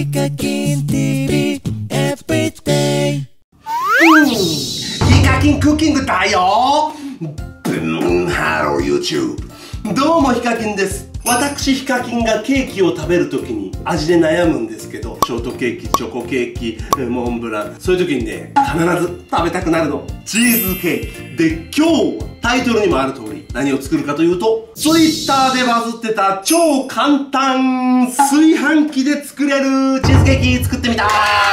ヒカキン TV Everyday。 ヒカキンクッキングだよ。ハロー YouTube。どうもヒカキンです。私ヒカキンがケーキを食べるときに味で悩むんですけど、ショートケーキ、チョコケーキ、モンブラン、そういう時にね、必ず食べたくなるのチーズケーキで、今日はタイトルにもある通り何を作るかというと、Twitter でバズってた超簡単炊飯器で作れるチーズケーキ作ってみた。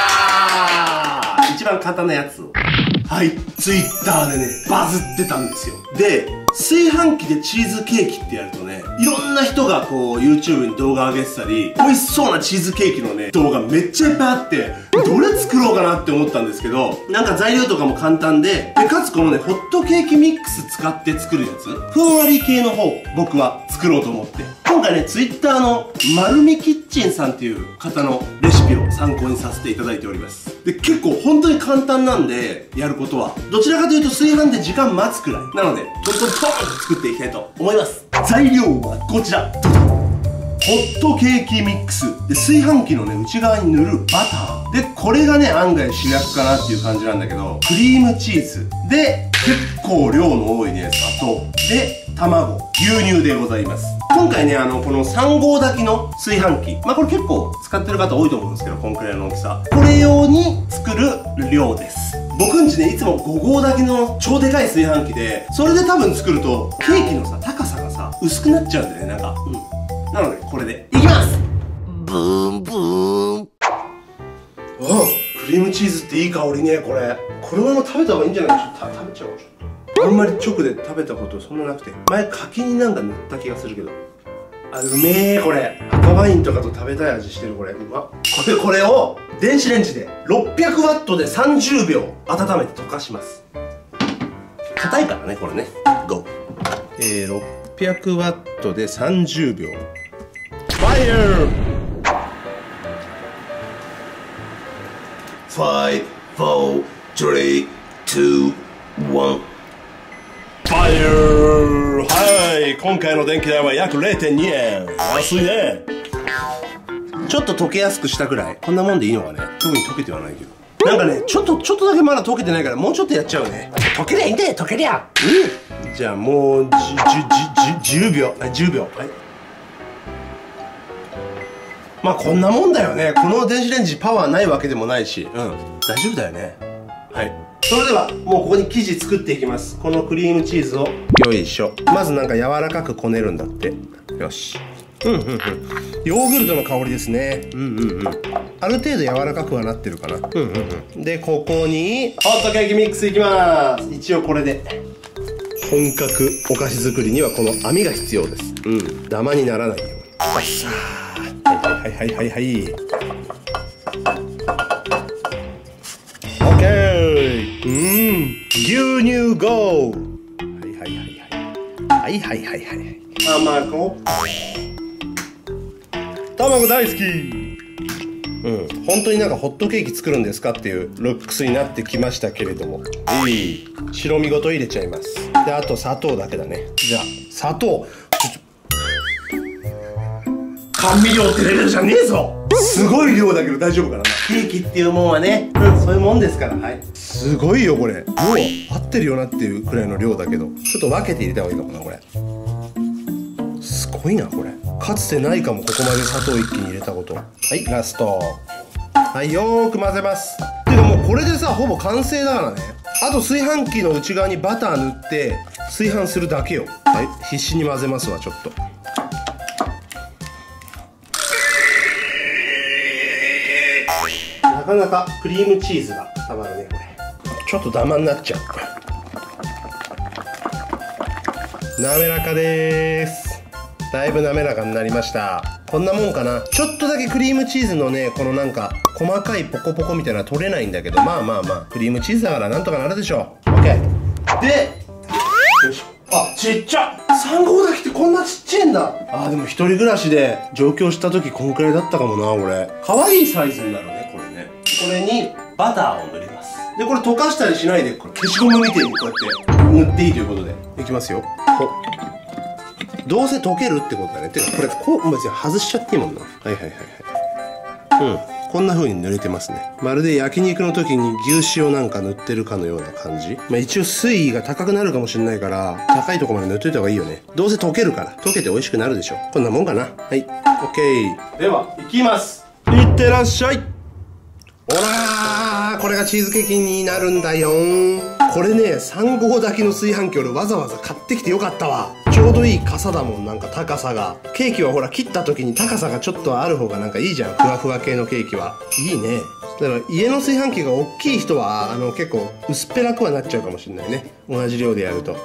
一番簡単なやつを、はい、Twitter でねバズってたんですよ。で、炊飯器でチーズケーキってやるとね、いろんな人がこう YouTube に動画上げてたり、美味しそうなチーズケーキのね動画めっちゃいっぱいあって、どれ作ろうかなって思ったんですけど、なんか材料とかも簡単で、かつこのねホットケーキミックス使って作るやつ、ふんわり系の方僕は作ろうと思って、今回ね Twitter のまるみキッチンさんっていう方のレシピを参考にさせていただいております。で、結構本当に簡単なんで、やることはどちらかというと炊飯で時間待つくらいなので、トントントンと作っていきたいと思います。材料はこちら。ホットケーキミックスで、炊飯器のね内側に塗るバターで、これがね案外主役かなっていう感じなんだけど、クリームチーズで、結構量の多いね砂糖で、卵、牛乳でございます。今回ねこの3合炊きの炊飯器、これ結構使ってる方多いと思うんですけど、こんくらいの大きさ、これ用に作る量です。僕んちねいつも5合炊きの超でかい炊飯器で、それで多分作るとケーキのさ高さがさ薄くなっちゃうんだよね、なんか、なのでこれでいきます。ブーンブーン。クリームチーズっていい香りね。このまま食べた方がいいんじゃない？ちょっと食べちゃおう。あんまり直で食べたことそんななくて、前柿になんか塗った気がするけど、あ、うめえ。これ赤ワインとかと食べたい味してる。これうまっ。これを電子レンジで600ワットで30秒温めて溶かします。硬いからねこれね。GO。600ワットで30秒。ファイヤー。5、4、3、2、1。ファイヤー。はい、今回の電気代は約 0.2 円。安いね。ちょっと溶けやすくしたぐらい、こんなもんでいいのかね。特に溶けてはないけど、なんかねちょっとだけまだ溶けてないから、もうちょっとやっちゃうね。溶けりゃいいんだよ、溶けりゃ。じゃあもう10秒。はい。こんなもんだよね。この電子レンジパワーないわけでもないし、大丈夫だよね。はい。それではもうここに生地作っていきます。このクリームチーズをよいしょ。まずなんか柔らかくこねるんだって。よし。ヨーグルトの香りですね。ある程度柔らかくはなってるかな。で、ここにホットケーキミックスいきます。一応これで本格お菓子作りにはこの網が必要です。ダマにならないように。はい。牛乳ゴー。はい。卵大好き。本当になんかホットケーキ作るんですかっていうルックスになってきましたけれども、白身ごと入れちゃいます。で、あと砂糖だけだね。じゃあ砂糖、甘味料ってレベルじゃねえぞ。すごい量だけど大丈夫かな。ケーキっていうもんはね、そういうもんですから。はい。すごいよこれ。もう合ってるよなっていうくらいの量だけど、ちょっと分けて入れた方がいいかもな。これすごいな。これかつてないかも、ここまで砂糖一気に入れたこと。はい、ラスト。はい、よーく混ぜます。てかもうこれでさほぼ完成だからね。あと炊飯器の内側にバター塗って炊飯するだけよ。はい、必死に混ぜますわ。ちょっとなかなかクリームチーズがたまるね。これちょっとダマになっちゃう。滑らかでーす。だいぶ滑らかになりました。こんなもんかな。ちょっとだけクリームチーズのねこのなんか細かいポコポコみたいなのは取れないんだけど、クリームチーズだからなんとかなるでしょう。 OK で、よいしょ。あ、ちっちゃ。3合炊きってこんなちっちゃいんだ。でも一人暮らしで上京した時こんくらいだったかもな。俺可愛いサイズになるねこれね。これにバターを塗ります。で、これ溶かしたりしないで、これ消しゴムみたいにこうやって塗っていいということでいきますよ。どうせ溶けるってことだね。てかこれこう別に外しちゃっていいもんな。はい。 こんな風に塗れてますね。まるで焼肉の時に牛脂をなんか塗ってるかのような感じ。まあ一応水位が高くなるかもしれないから、高いとこまで塗っといた方がいいよね。どうせ溶けるから。溶けて美味しくなるでしょ。こんなもんかな。はい。オッケー。では、いきます。いってらっしゃい。ほらー、これがチーズケーキになるんだよー。これね、3合炊きの炊飯器俺わざわざ買ってきてよかったわ。ちょうどいい傘だもん、なんか高さが。ケーキはほら切った時に高さがちょっとある方がなんかいいじゃん。ふわふわ系のケーキは。いいね。だから家の炊飯器が大きい人は、結構薄っぺらくはなっちゃうかもしれないね。同じ量でやると。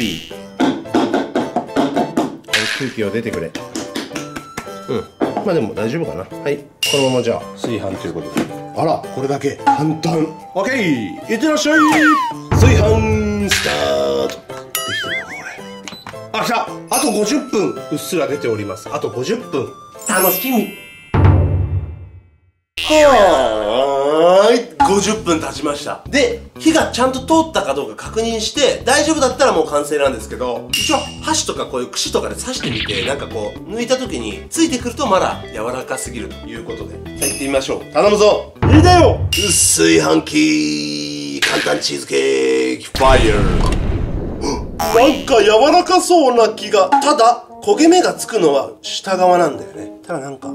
空気を出てくれ。まあでも大丈夫かな。はい。このままじゃあ、炊飯ということで。あら、これだけ。簡単。オッケー。いってらっしゃい。炊飯スタート。できてるかこれ。あ、来た。あと50分。うっすら出ております。あと50分。楽しみ。はーい。50分経ちました。で、火がちゃんと通ったかどうか確認して、大丈夫だったらもう完成なんですけど、一応箸とかこういう串とかで刺してみて、なんかこう、抜いた時についてくるとまだ柔らかすぎるということで。さあ行ってみましょう。頼むぞ。入れたよ。炊飯器、簡単チーズケーキ、ファイヤー。なんか柔らかそうな気が。ただ、焦げ目がつくのは下側なんだよね。ただなんか、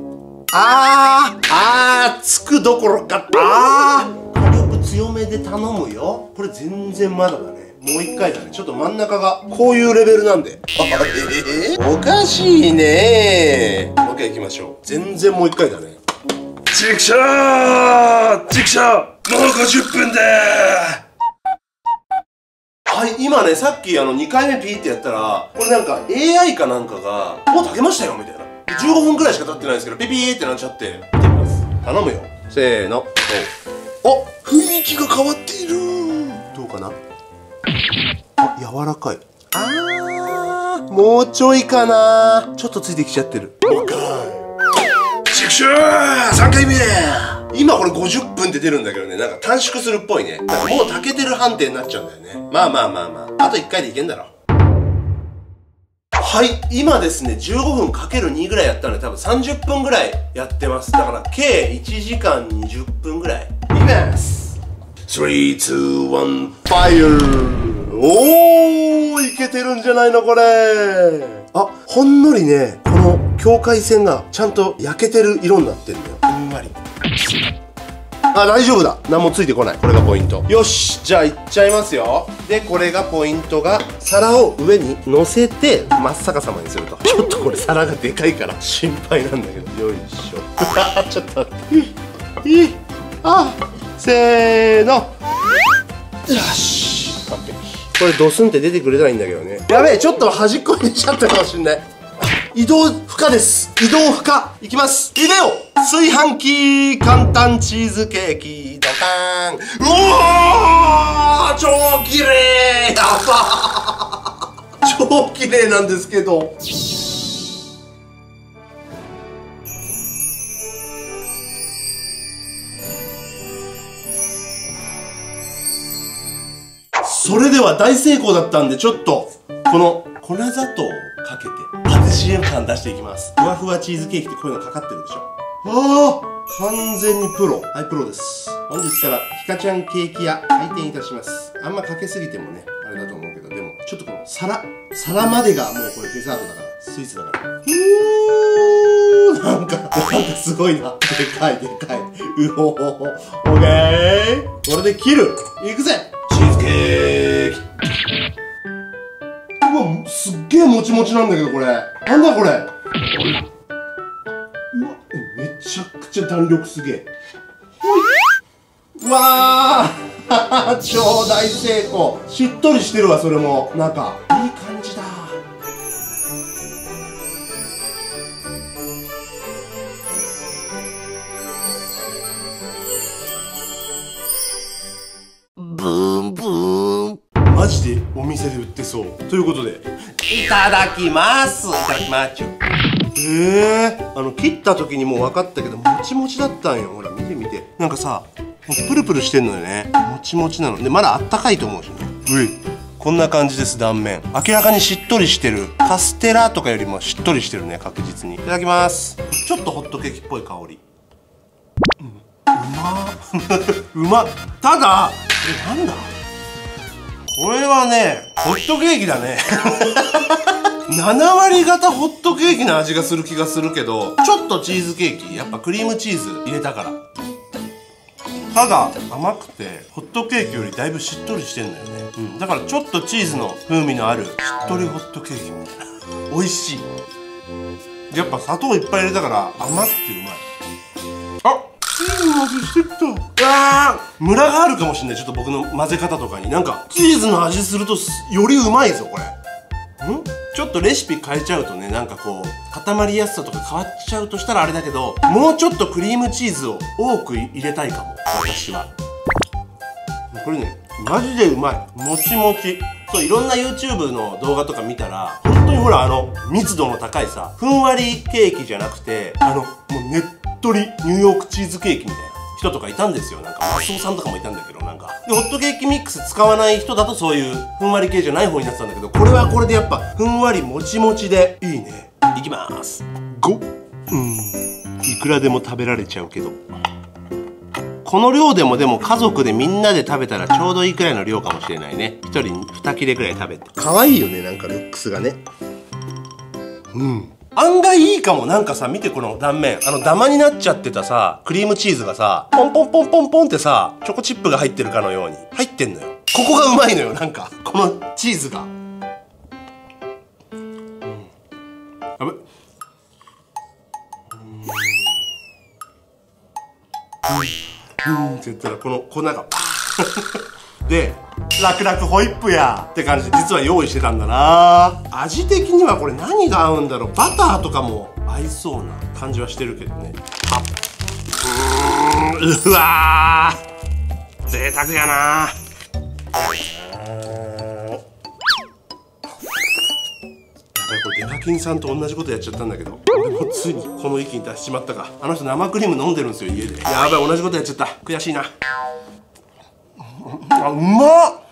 つくどころか、火力強めで頼むよ。これ全然まだだね。もう一回だね。ちょっと真ん中がこういうレベルなんで。おかしいねー。もう一回行きましょう。全然もう一回だね。ちくしょー、ちくしょー、もう50分でー。はい、今ね、さっき2回目ピーってやったら、これなんか AI かなんかが、もう炊けましたよみたいな。15分くらいしか経ってないんですけど、ピピーってなっちゃって、見てみます。頼むよ。せーの。お、雰囲気が変わっている。どうかな。あ、柔らかい。もうちょいかな。ちょっとついてきちゃってる。もう一回。チクシュー !3 回目。今これ50分って出るんだけどね、なんか短縮するっぽいね。なんかもう炊けてる判定になっちゃうんだよね。まあまあまあまあ。あと1回でいけんだろ。はい、今ですね、15分 ×2 ぐらいやったので多分30分ぐらいやってます。だから計1時間20分ぐらい。いきます。3、2、1、ファイヤー。おー、いけてるんじゃないのこれ。あ、ほんのりね、この境界線がちゃんと焼けてる色になってるんだよ。ふんわり。あ、大丈夫だ。何もついてこない。これがポイント。よし、じゃあいっちゃいますよ。で、これがポイントが、皿を上に乗せて真っ逆さまにすると。ちょっとこれ皿がでかいから心配なんだけど。よいしょ。ちょっと待って。せーの。よし、完璧。これドスンって出てくれたらいいんだけどね。やべえ、ちょっと端っこに出ちゃったかもしんない。移動不可です。移動不可。いきます。入れよう。炊飯器、簡単チーズケーキ、ドカーン。うおー、超綺麗。やばー。超綺麗なんですけど。それでは大成功だったんで、ちょっとこの粉砂糖をかけてパティシエ感出していきます。ふわふわチーズケーキってこういうのかかってるでしょ。完全にプロ。はい、プロです。本日からひかちゃんケーキ屋開店いたします。あんまかけすぎてもね、あれだと思うけど、でもちょっとこの皿までがもうこれデザートだから、スイーツだから。なんかすごいな。でかい。うおー、オッケー。これで切る。いくぜ。チーズケーキ。うわ、すっげえもちもちなんだけど、これ。なんだこれ。うわ、めちゃくちゃ弾力すげえ。うわー超大成功。しっとりしてるわ、それも。なんか、いい感じだ。ブーンブーン。マジでお店で売ってそう。ということで、いただきます。いただきます。切った時にもう分かったけど、もちもちだったんよ。ほら、見て見て。なんかさ、プルプルしてんのよね。もちもちなの。で、まだあったかいと思うしね。こんな感じです、断面。明らかにしっとりしてる。カステラとかよりもしっとりしてるね、確実に。いただきます。ちょっとホットケーキっぽい香り。 うまっ。ただなんだこれはね、ホットケーキだね。7割方ホットケーキの味がする気がするけど、ちょっとチーズケーキ、やっぱクリームチーズ入れたから。ただ甘くてホットケーキよりだいぶしっとりしてんだよね。だからちょっとチーズの風味のあるしっとりホットケーキみたいな。美味しい。やっぱ砂糖いっぱい入れたから甘くてうまい。あ、チーズの味してきた。ムラがあるかもしれない。ちょっと僕の混ぜ方とかになんかチーズの味するとよりうまいぞこれ。ちょっとレシピ変えちゃうとね、なんかこう固まりやすさとか変わっちゃうとしたらあれだけど、もうちょっとクリームチーズを多く入れたいかも私は。これねマジでうまい。もちもち。そう、いろんな YouTube の動画とか見たら本当にほら密度の高いさ、ふんわりケーキじゃなくてもうねっとりニューヨークチーズケーキみたいな人とかいたんですよ。なんかマスオさんとかもいたんだけど、なんかでホットケーキミックス使わない人だとそういうふんわり系じゃない方になってたんだけど、これはこれでやっぱふんわりもちもちでいいね。いきます。いくらでも食べられちゃうけど、この量でもでも家族でみんなで食べたらちょうどいいくらいの量かもしれないね。1人2切れくらい食べて。可愛いよね、なんかルックスがね。案外いいかも。なんかさ見てこの断面、ダマになっちゃってたさクリームチーズがさポンポンポンポンポンってさチョコチップが入ってるかのように入ってんのよ。ここがうまいのよ。なんかこのチーズがやべって言ったらこの粉がで楽々ホイップやって感じで実は用意してたんだな。味的にはこれ何が合うんだろう。バターとかも合いそうな感じはしてるけどね。うわー贅沢やな。これデカキンさんと同じことやっちゃったんだけど、俺もついにこの域に達しちまったか。あの人生クリーム飲んでるんですよ家で。やばい、同じことやっちゃった。悔しいな。うまっ。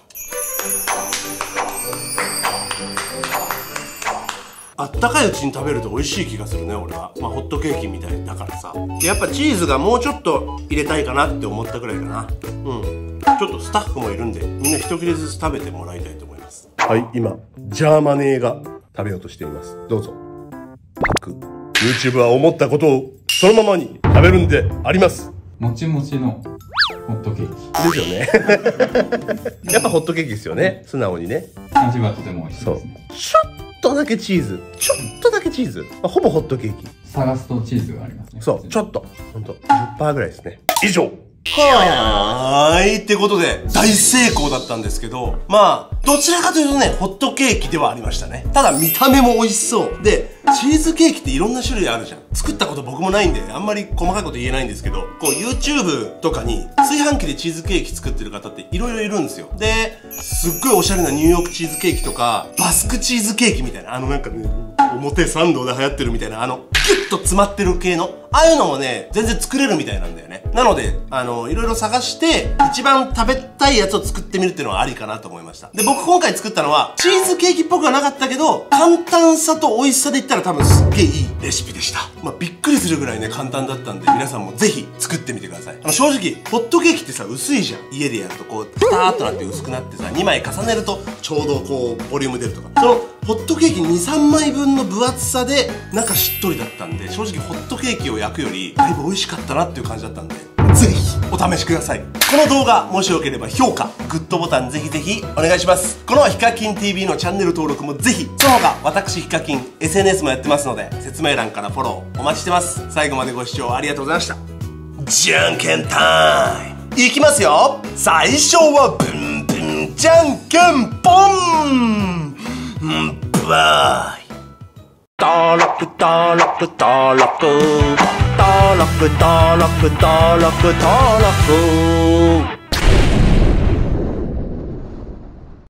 あったかいうちに食べると美味しい気がするね俺は。ホットケーキみたいだからさ。やっぱチーズがもうちょっと入れたいかなって思ったくらいかな。ちょっとスタッフもいるんでみんな一切れずつ食べてもらいたいと思います。はい、今ジャーマネーが食べようとしています。どうぞ。パク YouTube は思ったことをそのままに食べるんであります。もちもちのホットケーキですよね。やっぱホットケーキですよね。素直にね。 味はとても美味しいですね。 ちょっとだけチーズ、ちょっとだけチーズ、ほぼホットケーキ。 探すとチーズがありますね。 そう、ちょっとほんと 10% ぐらいですね。以上。はーい、ってことで大成功だったんですけど、どちらかというとねホットケーキではありましたね。ただ見た目も美味しそうで、チーズケーキっていろんな種類あるじゃん。作ったこと僕もないんであんまり細かいこと言えないんですけど、こう YouTube とかに炊飯器でチーズケーキ作ってる方っていろいろいるんですよ。ですっごいおしゃれなニューヨークチーズケーキとかバスクチーズケーキみたいな、なんかね表参道で流行ってるみたいなギュッと詰まってる系のああいうのもね全然作れるみたいなんだよね。なのでいろいろ探して一番食べたいやつを作ってみるっていうのはありかなと思いました。で僕今回作ったのはチーズケーキっぽくはなかったけど、簡単さと美味しさで言ったら多分すっげえいいレシピでした。びっくりするぐらいね簡単だったんで皆さんもぜひ作ってみてください。正直ホットケーキってさ薄いじゃん。家でやるとこうピターっとなって薄くなってさ2枚重ねるとちょうどこうボリューム出るとか、そのホットケーキ 2,3 枚分の分厚さで中しっとりだったんで、正直ホットケーキを焼くよりだいぶ美味しかったなっていう感じだったんで、ぜひお試しください。この動画もしよければ評価グッドボタンぜひぜひお願いします。このヒカキン TV のチャンネル登録もぜひ。その他私ヒカキン SNS もやってますので説明欄からフォローお待ちしてます。最後までご視聴ありがとうございました。じゃんけんタイムいきますよ。最初はブンブンじゃんけんポンバイ。登録登録登録登録登録登録登録